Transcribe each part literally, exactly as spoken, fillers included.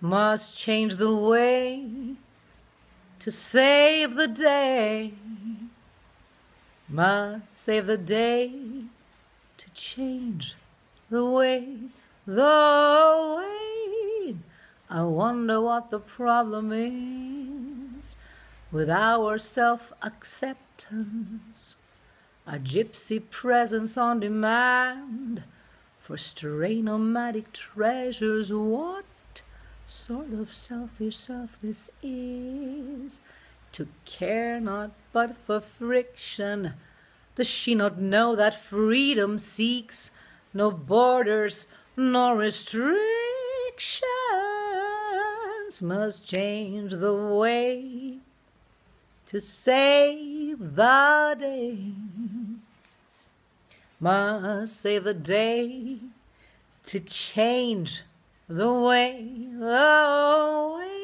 must change the way to save the day. Must save the day to change the way, the way. I wonder what the problem is with our self-acceptance, a gypsy presence on demand for stray nomadic treasures. What sort of selfish self this is, to care not but for friction? Does she not know that freedom seeks no borders nor restrictions? Must change the way to save the day. Must save the day to change the way, the way.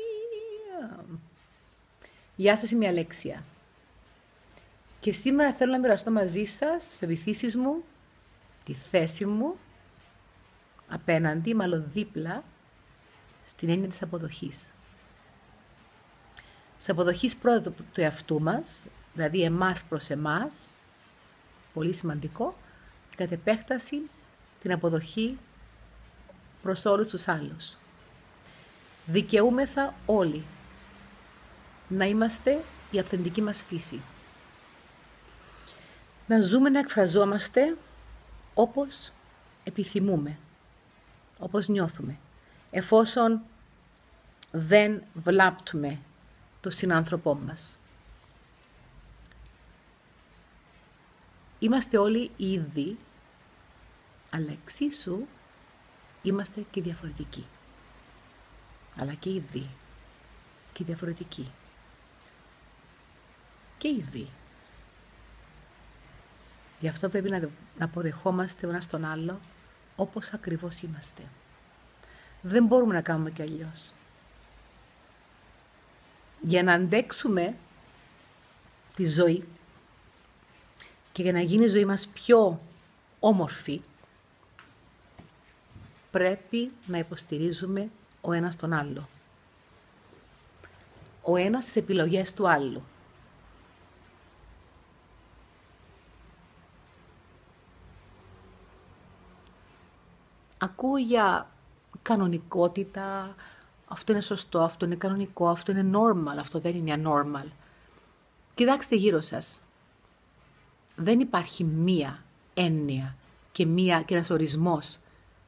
Γεια σας, είμαι η Αλέξια. Και σήμερα θέλω να μοιραστώ μαζί σας τις πεποιθήσεις μου, τη θέση μου απέναντι, μάλλον δίπλα, στην έννοια της αποδοχής. Της αποδοχής πρώτα του, του εαυτού μας, δηλαδή εμάς προς εμάς, πολύ σημαντικό, και κατ' επέκταση την αποδοχή προς όλους τους άλλους. Δικαιούμεθα όλοι να είμαστε η αυθεντική μας φύση. Να ζούμε, να εκφραζόμαστε όπως επιθυμούμε, όπως νιώθουμε, εφόσον δεν βλάπτουμε το συνάνθρωπό μας. Είμαστε όλοι ίδιοι, αλλά εξίσου είμαστε και διαφορετικοί. Αλλά και ίδιοι και διαφορετικοί. Και ίδιοι. Γι' αυτό πρέπει να, να αποδεχόμαστε ο ένας τον άλλο όπως ακριβώς είμαστε. Δεν μπορούμε να κάνουμε κι αλλιώς. Για να αντέξουμε τη ζωή και για να γίνει η ζωή μας πιο όμορφη, πρέπει να υποστηρίζουμε ο ένας τον άλλο. Ο ένας στις επιλογές του άλλου. Ακούω για κανονικότητα, αυτό είναι σωστό, αυτό είναι κανονικό, αυτό είναι normal, αυτό δεν είναι anormal. Κοιτάξτε γύρω σας. Δεν υπάρχει μία έννοια και, μία, και ένας ορισμός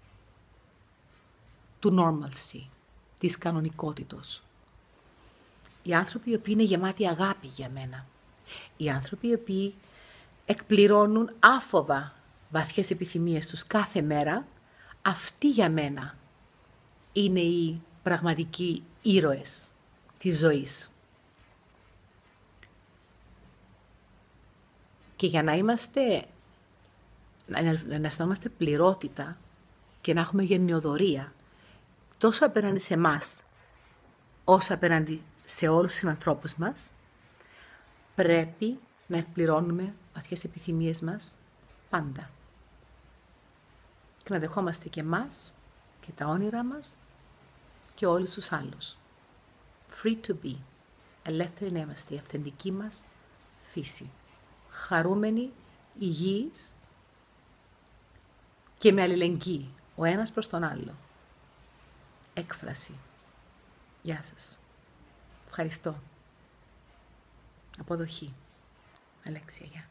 του normalcy, της κανονικότητος. Οι άνθρωποι οι οποίοι είναι γεμάτοι αγάπη για μένα. Οι άνθρωποι οι οποίοι εκπληρώνουν άφοβα βαθιές επιθυμίες τους κάθε μέρα, αυτοί για μένα είναι οι πραγματικοί ήρωες της ζωής. Και για να είμαστε, να αισθανόμαστε πληρότητα και να έχουμε γενναιοδωρία, τόσο απέναντι σε εμάς, όσο απέναντι σε όλους τους συνανθρώπους μας, πρέπει να εκπληρώνουμε βαθιές επιθυμίες μας πάντα. Και να δεχόμαστε και εμάς και τα όνειρά μας και όλους τους άλλους. Free to be. Ελεύθεροι να είμαστε, η αυθεντική μας φύση. Χαρούμενοι, υγιείς και με αλληλεγγύη, ο ένας προς τον άλλο. Έκφραση. Γεια σας. Ευχαριστώ. Αποδοχή. Αλέξια, γεια.